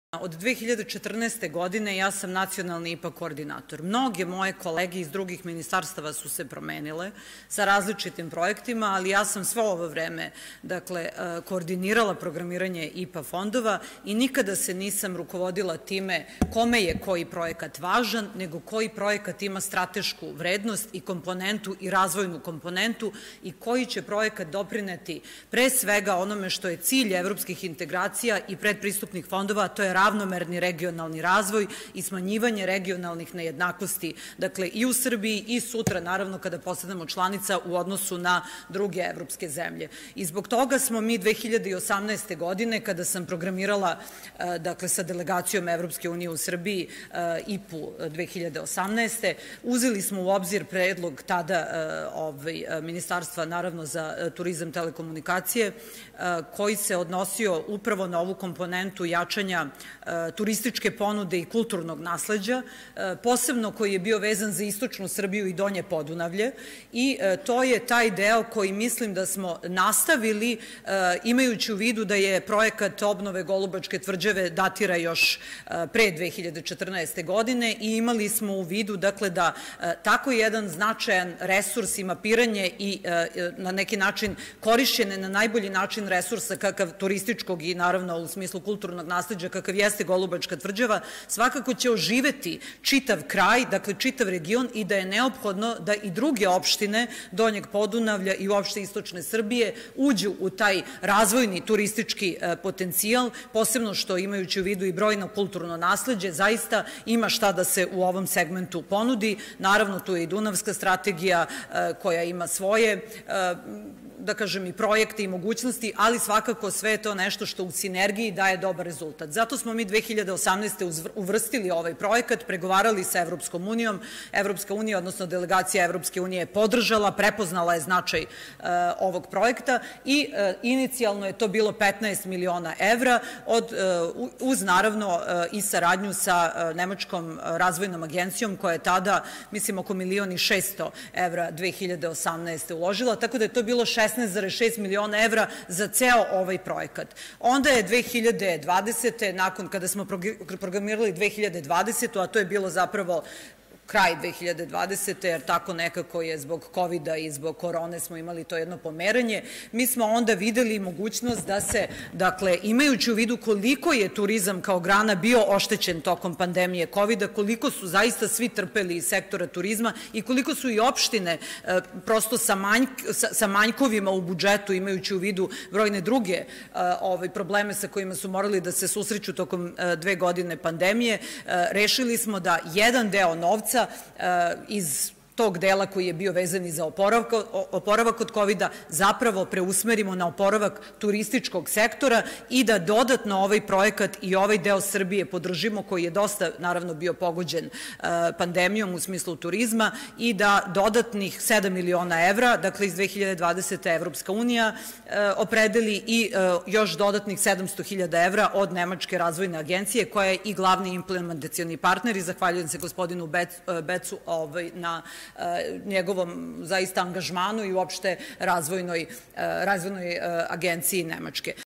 Od 2014. godine ja sam nacionalni IPA koordinator. Mnoge moje kolege iz drugih ministarstava su se promenile sa različitim projektima, ali ja sam svo ovo vreme koordinirala programiranje IPA fondova i nikada se nisam rukovodila time kome je koji projekat važan, nego koji projekat ima stratešku vrednost i komponentu i razvojnu komponentu i koji će projekat doprineti pre svega onome što je cilj evropskih integracija i predpristupnih fondova, a to je ravnomerni regionalni razvoj i smanjivanje regionalnih nejednakosti, dakle i u Srbiji i sutra, naravno, kada postanemo članica u odnosu na druge evropske zemlje. I zbog toga smo mi 2018. godine, kada sam programirala sa delegacijom Evropske unije u Srbiji IPU 2018. uzeli smo u obzir predlog tada Ministarstva, naravno, za turizam, telekomunikacije, koji se odnosio upravo na ovu komponentu jačanja turističke ponude i kulturnog nasleđa, posebno koji je bio vezan za istočnu Srbiju i Donje Podunavlje, i to je taj deo koji mislim da smo nastavili, imajući u vidu da je projekat obnove Golubačke tvrđave datira još pre 2014. godine i imali smo u vidu da tako jedan značajan resurs i mapiranje i na neki način korišćene na najbolji način resursa kakav turističkog i naravno u smislu kulturnog nasleđa kakav jeste Golubačka tvrđava, svakako će oživeti čitav kraj, dakle čitav region, i da je neophodno da i druge opštine Donjeg Podunavlja i uopšte istočne Srbije uđu u taj razvojni turistički potencijal, posebno što, imajući u vidu i brojno kulturno nasleđe, zaista ima šta da se u ovom segmentu ponudi. Naravno, tu je i Dunavska strategija koja ima svoje, da kažem, i projekte i mogućnosti, ali svakako sve je to nešto što u sinergiji daje dobar rezultat. Zato smo mi 2018. uvrstili ovaj projekat, pregovarali sa Evropskom unijom. Evropska unija, odnosno delegacija Evropske unije, je podržala, prepoznala je značaj ovog projekta i inicijalno je to bilo 15 miliona evra, uz naravno i saradnju sa Nemačkom razvojnom agencijom, koja je tada, mislim, oko 1.600.000 evra 2018. uložila, tako da je to bilo 16,6 miliona evra za ceo ovaj projekat. Onda je 2020. nakon kada smo programirali 2020. a to je bilo zapravo kraj 2020. jer tako nekako je zbog COVID-a i zbog korone smo imali to jedno pomeranje, mi smo onda videli mogućnost da se, imajući u vidu koliko je turizam kao grana bio oštećen tokom pandemije COVID-a, koliko su zaista svi trpeli iz sektora turizma i koliko su i opštine prosto sa manjkovima u budžetu, imajući u vidu brojne druge probleme sa kojima su morali da se susreću tokom 2 godine pandemije, rešili smo da jedan deo novca iz tog dela koji je bio vezan i za oporavak od COVID-a zapravo preusmerimo na oporavak turističkog sektora i da dodatno ovaj projekat i ovaj deo Srbije podržimo, koji je dosta, naravno, bio pogođen pandemijom u smislu turizma, i da dodatnih 7 miliona evra, dakle iz 2020. Evropska unija opredeli i još dodatnih 700.000 evra od Nemačke razvojne agencije, koja je i glavni implementacioni partner, i zahvaljujem se gospodinu Becu na njegovom zaista angažmanu i uopšte razvojnoj agenciji Nemačke.